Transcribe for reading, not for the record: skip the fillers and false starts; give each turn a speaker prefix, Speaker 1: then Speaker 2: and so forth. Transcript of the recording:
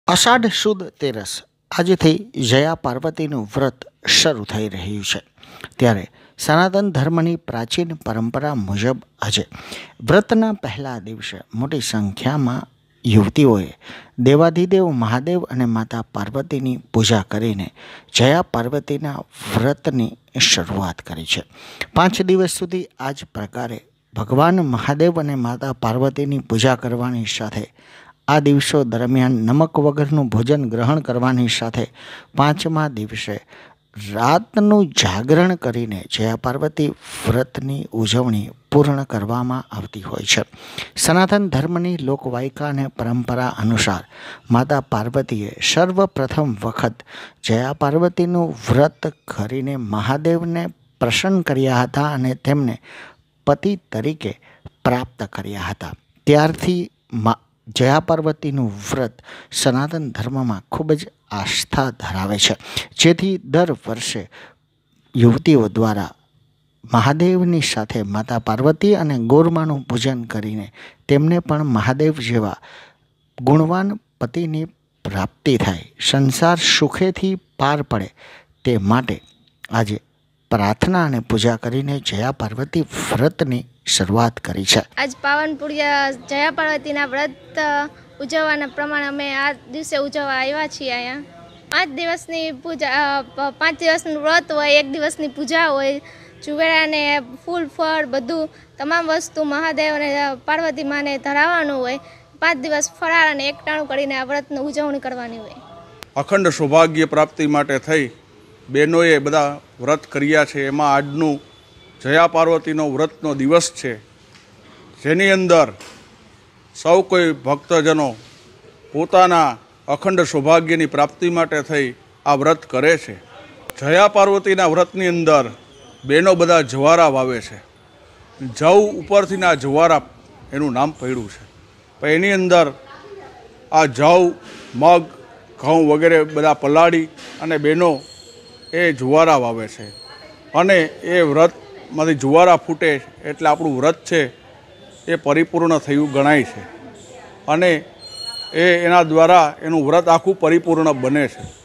Speaker 1: અષાઢ સુદ તેરસ આજથી જયા પાર્વતીનું વ્રત શરૂ થઈ રહ્યું છે। ત્યારે સનાતન ધર્મની પ્રાચીન પરંપરા મુજબ આજે વ્રતના પહેલા દિવસે મોટી સંખ્યામાં યુવતીઓએ દેવાધિદેવ મહાદેવ અને માતા પાર્વતીની પૂજા કરીને જયા પાર્વતીના વ્રતની શરૂઆત કરી છે। 5 દિવસ સુધી આ જ પ્રકારે ભગવાન મહાદેવ અને માતા પાર્વતીની પૂજા કરવાની સાથે આ દિવસો દરમિયાન નમક વગરનું ભોજન ગ્રહણ કરવાની સાથે 5મા દિવસે રાતનું જાગરણ કરીને જયા પાર્વતી વ્રતની ઉજવણી પૂર્ણ કરવામાં આવતી હોય છે। સનાતન ધર્મની લોકવાયકા અને પરંપરા અનુસાર માતા પાર્વતીએ સર્વપ્રથમ વખત જયા પાર્વતીનું વ્રત કરીને મહાદેવને પ્રસન્ન કર્યા હતા અને તેમને પતિ તરીકે પ્રાપ્ત કર્યા હતા। ત્યારથી જયા પાર્વતીનું વ્રત સનાતન ધર્મમાં ખૂબ જ આસ્થા ધરાવે છે, જેથી દર વર્ષે યુવતીઓ દ્વારા મહાદેવની સાથે માતા પાર્વતી અને ગોરમાનું પૂજન કરીને તેમને પણ મહાદેવ જેવા ગુણવાન પતિની પ્રાપ્તિ થાય, સંસાર સુખેથી પાર પડે તે માટે આજે પ્રાર્થના અને પૂજા કરીને જયા પાર્વતી વ્રતની શરૂઆત કરી છે।
Speaker 2: આજ પાવન પુણ્ય જયા પાર્વતીના વ્રત ઉજવવાના પ્રમાણે અમે આ દિવસે ઉજવવા આવ્યા છીએ। અહીંયા 5 દિવસની પૂજા 5 દિવસનું વ્રત હોય, 1 દિવસની પૂજા હોય, ચુવેડાને ફૂલ ફળ બધું તમામ વસ્તુ મહાદેવ અને પાર્વતી માને ધરાવવાનું હોય। 5 દિવસ ફરાળ અને એકટાણું કરીને આ વ્રતની ઉજવણી કરવાની હોય।
Speaker 3: અખંડ સૌભાગ્ય પ્રાપ્તિ માટે થઈ બહેનોએ બધા વ્રત કર્યા છે। એમાં આજનું જયા પાર્વતીનો વ્રતનો દિવસ છે, જેની અંદર સૌ કોઈ ભક્તજનો પોતાના અખંડ સૌભાગ્યની પ્રાપ્તિ માટે થઈ આ વ્રત કરે છે। જયા પાર્વતીના વ્રતની અંદર બહેનો બધા જવારા વાવે છે। જવ ઉપરથીના જવારા એનું નામ પડ્યું છે, પણ એની અંદર આ જવ, મગ, ઘઉં વગેરે બધા પલાળી અને બહેનો એ જુવારા વાવે છે અને એ વ્રતમાંથી જુવારા ફૂટે એટલે આપણું વ્રત છે એ પરિપૂર્ણ થયું ગણાય છે અને એના દ્વારા એનું વ્રત આખું પરિપૂર્ણ બને છે।